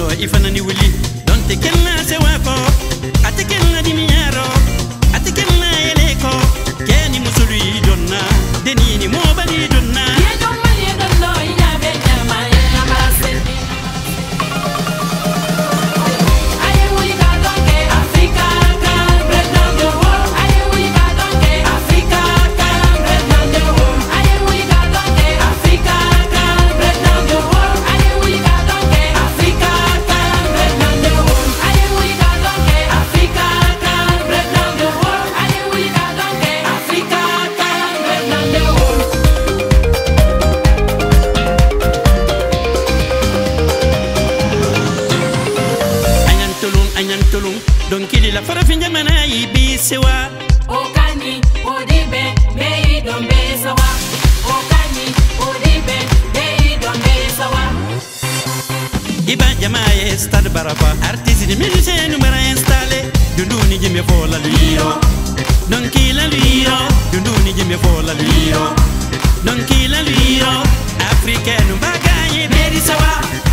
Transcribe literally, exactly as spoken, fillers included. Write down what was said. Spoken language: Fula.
ifanani wuli donte kenna se wako ate kenna di miaro ate kenna eleko keni musuli donna denini mo bali donna ye donna ye donna ya be nyama ya marase aye Wouli Ka Don Ke Africa can break down the wall aye Wouli Ka Don Ke Africa can break down the wall aye Wouli Ka Don Ke Africa can break down the wall aye Wouli Ka Don Ke Africa can break down the wall aye Wouli Ka Don Ke Africa can break down the wall aye Wouli Ka Don Ke Africa can break down the wall anyan tulum anyan tulum don kili la fara finja mana ibi sewa Okani, Odibe, Mei Dombe Sawa. Okani, Odibe, Mei Dombe Sawa. iba jamae stade barapa artiste de musicien numero installé dunduni jime fo la liro don kila liro dunduni jime fo la liro don kila liro africaine baganye beri sawa